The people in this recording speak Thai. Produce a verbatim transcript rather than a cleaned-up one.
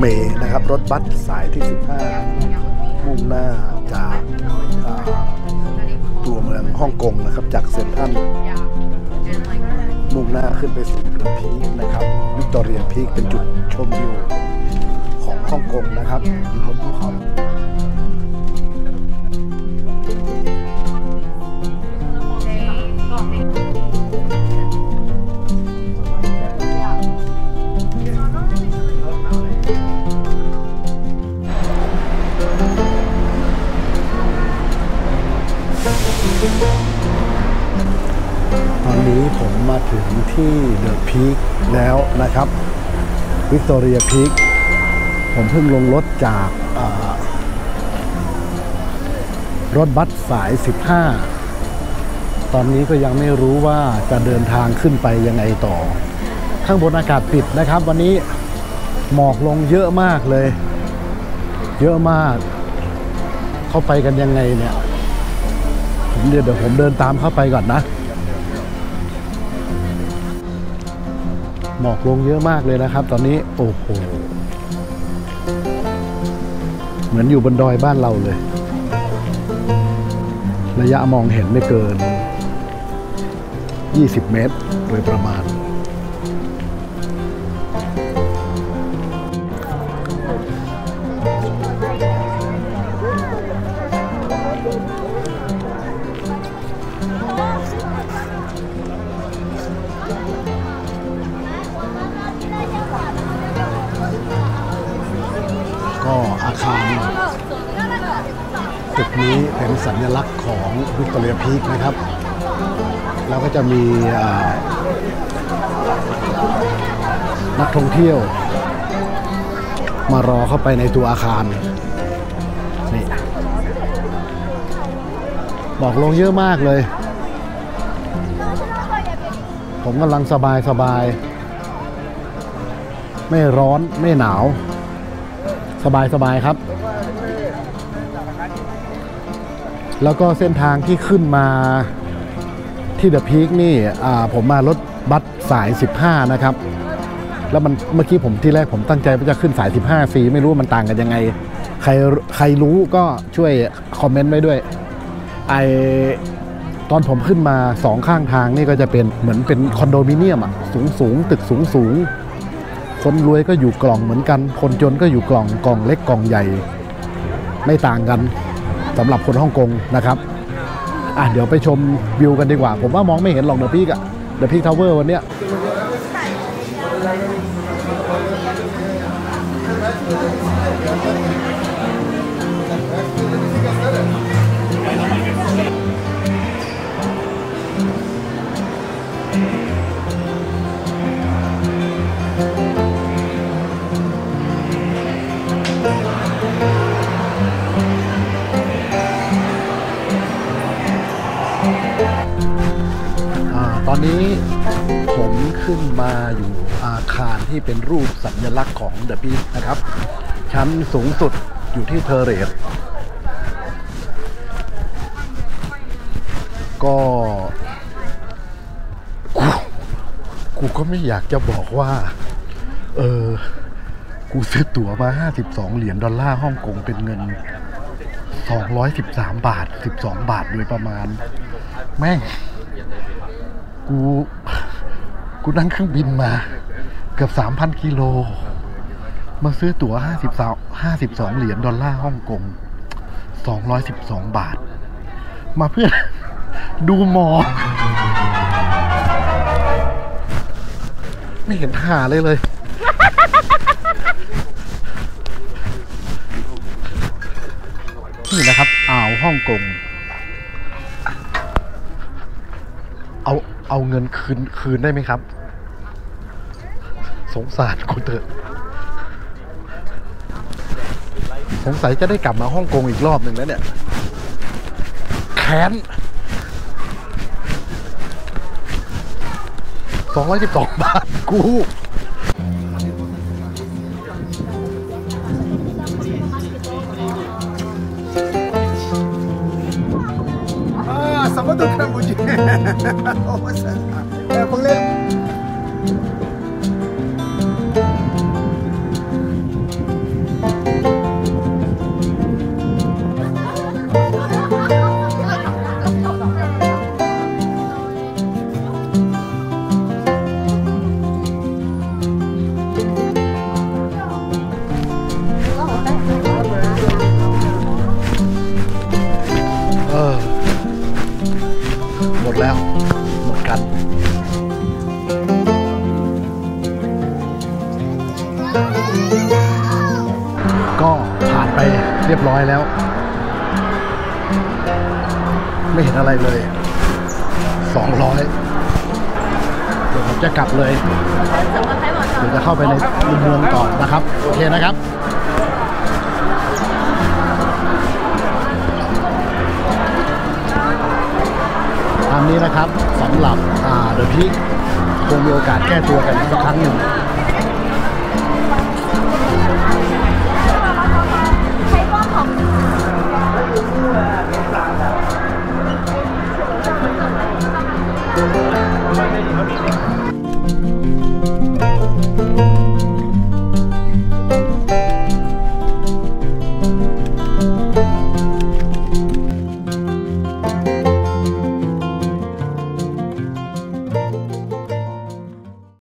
มย์นะครับรถบัสสายที่สิบห้ามุ่งหน้าจากตัวเมืองฮ่องกงนะครับจากเซ็นทรัลมุ่งหน้าขึ้นไปสู่เรือพีคนะครับวิกตอเรียพีคเป็นจุดชมวิวของฮ่องกงนะครับอยู่บนภูเขาตอนนี้ผมมาถึงที่เดอะพีคแล้วนะครับวิกตอเรียพีคผมเพิ่งลงรถจากรถบัสสายสิบห้าตอนนี้ก็ยังไม่รู้ว่าจะเดินทางขึ้นไปยังไงต่อข้างบนอากาศปิดนะครับวันนี้หมอกลงเยอะมากเลยเยอะมากเข้าไปกันยังไงเนี่ยผมเดี๋ยวเดี๋ยวผมเดินตามเข้าไปก่อนนะหมอกลงเยอะมากเลยนะครับตอนนี้โอ้โหเหมือนอยู่บนดอยบ้านเราเลยระยะมองเห็นไม่เกินยี่สิบเมตรโดยประมาณก็อาคารตึกนี้เป็นสัญลักษณ์ของวิกตอเรียพีคนะครับแล้วก็จะมีนักท่องเที่ยวมารอเข้าไปในตัวอาคารนี่บอกลงเยอะมากเลยผมกำลังสบายสบายไม่ร้อนไม่หนาวสบายสบายครับแล้วก็เส้นทางที่ขึ้นมาที่เดอะพีคนี่ผมมารถบัสสายสิบห้านะครับแล้วมันเมื่อกี้ผมที่แรกผมตั้งใจว่าจะขึ้นสายสิบห้าฟรีไม่รู้มันต่างกันยังไงใครใครรู้ก็ช่วยคอมเมนต์ไว้ด้วยไอตอนผมขึ้นมาสองข้างทางนี่ก็จะเป็นเหมือนเป็นคอนโดมิเนียมอะสูงสูงตึกสูงสูงคนรวยก็อยู่กล่องเหมือนกันคนจนก็อยู่กล่องกล่องเล็กกล่องใหญ่ไม่ต่างกันสำหรับคนฮ่องกงนะครับอ่ะเดี๋ยวไปชมวิวกันดีกว่าผมว่ามองไม่เห็นหรอกเดอะพีคอะเดอะพีคทาวเวอร์วันเนี้ยตอนนี้ผมขึ้นมาอยู่อาคารที่เป็นรูปสัญลักษณ์ของเดอะพีคนะครับชั้นสูงสุดอยู่ที่เทอร์เรสก็กูกูก็ไม่อยากจะบอกว่าเออกูซื้อตั๋วมาห้าสิบสองเหรียญดอลลาร์ฮ่องกงเป็นเงินสองร้อยสิบสามบาทสิบสองบาทโดยประมาณแม่งกูกูนั่งเครื่องบินมาเกือบ สามพัน กิโลมาซื้อตั๋วห้าสิบสอง ห้าสิบสองเหรียญดอลลาร์ฮ่องกงสองร้อยสิบสองบาทมาเพื่อดูหมอไม่เห็นหาเลยเลยนี่นะครับอ่าวฮ่องกงเอาเอาเงินคืนคืนได้ไหมครับสงสารกูเถอะสงสัยจะได้กลับมาฮ่องกงอีกรอบหนึ่งแล้วเนี่ยแค้นสองร้อยสิบสองบาทกู什么都看不见，我操！哎，崩嘞！ ไม่เห็นอะไรเลยสองร้อยเดี๋ยวผมจะกลับเลยเดี๋ยวจะเข้าไปในเมืองก่อนนะครับโอเคนะครับตามนี้นะครับสำหรับเดอะพีคคงมีโอกาสแก้ตัวกันอีกสักครั้งหนึ่ง